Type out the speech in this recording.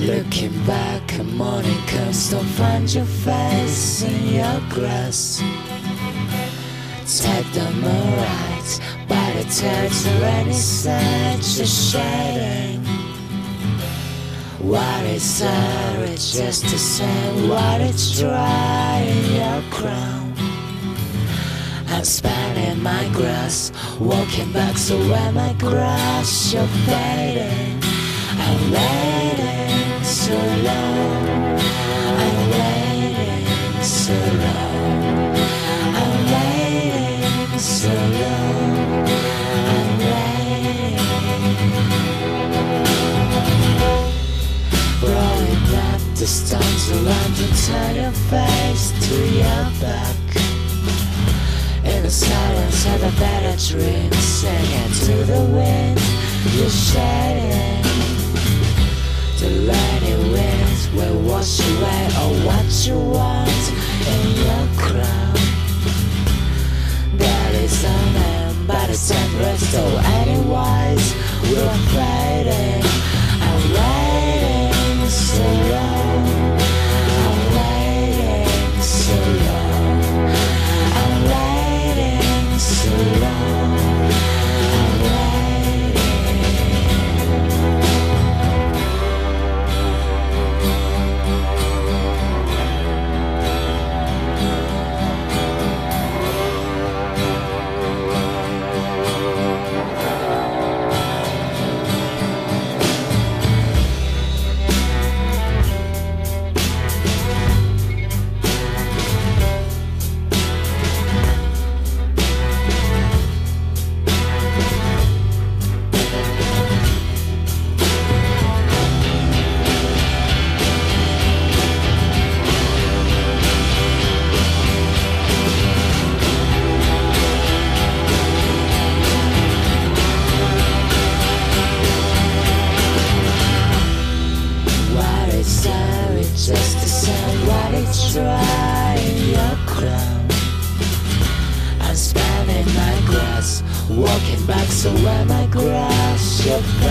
Looking back, and morning comes, don't find your face in your grass. Take them alright, by the tears or any side, just shedding. What is there? It's just the same. What it's dry in your crown. I'm spanning my grass, walking back, so when my grass, you're fading. I'm waiting so long. I'm waiting so long. I'm waiting so long. I'm waiting. Rolling up the stones around and turn your face to your back. In the silence of a better dream, singing to the wind, you're shedding. The rainy winds will wash away all what you want in your crown. There is a man, but it's temperate, though otherwise we're fading. I'm waiting so long. I'm waiting so long. I'm waiting so long. I'm waiting. Just the same, what it's dry in your crown. I'm spanning my grass, walking back, so when my grass, you're